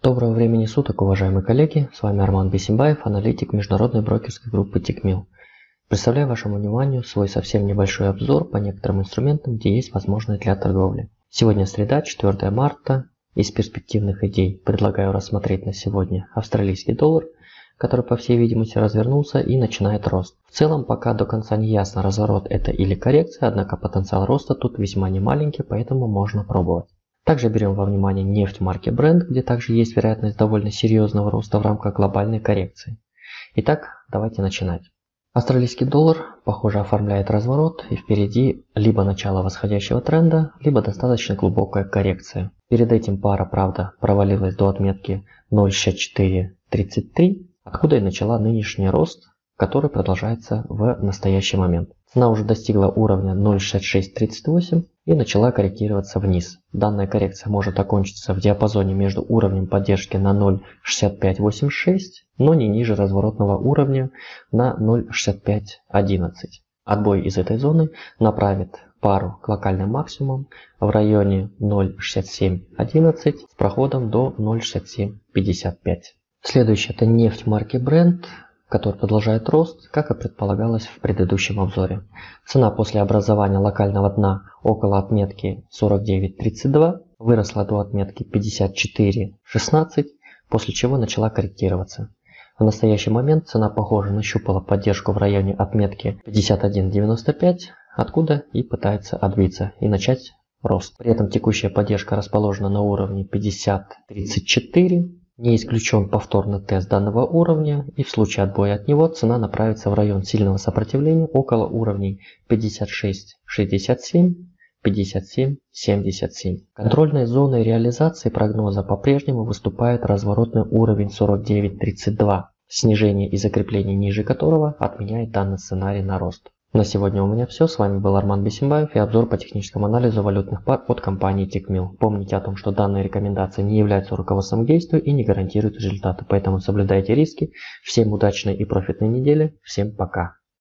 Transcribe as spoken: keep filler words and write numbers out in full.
Доброго времени суток, уважаемые коллеги, с вами Арман Бисимбаев, аналитик международной брокерской группы Тикмил. Представляю вашему вниманию свой совсем небольшой обзор по некоторым инструментам, где есть возможность для торговли. Сегодня среда, четвёртое марта. Из перспективных идей предлагаю рассмотреть на сегодня австралийский доллар, который, по всей видимости, развернулся и начинает рост. В целом, пока до конца не ясно, разворот это или коррекция, однако потенциал роста тут весьма немаленький, поэтому можно пробовать. Также берем во внимание нефть марки Brent, где также есть вероятность довольно серьезного роста в рамках глобальной коррекции. Итак, давайте начинать. Австралийский доллар, похоже, оформляет разворот, и впереди либо начало восходящего тренда, либо достаточно глубокая коррекция. Перед этим пара, правда, провалилась до отметки ноль шестьдесят четыре тридцать три, откуда и начала нынешний рост, который продолжается в настоящий момент. Цена уже достигла уровня ноль шестьдесят шесть тридцать восемь и начала корректироваться вниз. Данная коррекция может окончиться в диапазоне между уровнем поддержки на ноль шестьдесят пять восемьдесят шесть, но не ниже разворотного уровня на ноль шестьдесят пять одиннадцать. Отбой из этой зоны направит пару к локальным максимумам в районе ноль шестьдесят семь одиннадцать с проходом до ноль шестьдесят семь пятьдесят пять. Следующее это нефть марки Brent, который продолжает рост, как и предполагалось в предыдущем обзоре. Цена после образования локального дна около отметки сорок девять тридцать два выросла до отметки пятьдесят четыре шестнадцать, после чего начала корректироваться. В настоящий момент цена, похоже, нащупала поддержку в районе отметки пятьдесят один девяносто пять, откуда и пытается отбиться и начать рост. При этом текущая поддержка расположена на уровне пятьдесят тридцать четыре. Не исключен повторный тест данного уровня, и в случае отбоя от него цена направится в район сильного сопротивления около уровней пятьдесят шесть шестьдесят семь, пятьдесят семь семьдесят семь. Контрольной зоной реализации прогноза по-прежнему выступает разворотный уровень сорок девять тридцать два, снижение и закрепление ниже которого отменяет данный сценарий на рост. На сегодня у меня все. С вами был Арман Бисимбаев и обзор по техническому анализу валютных пар от компании Тикмил. Помните о том, что данные рекомендации не являются руководством к действию и не гарантируют результаты, поэтому соблюдайте риски. Всем удачной и профитной недели. Всем пока.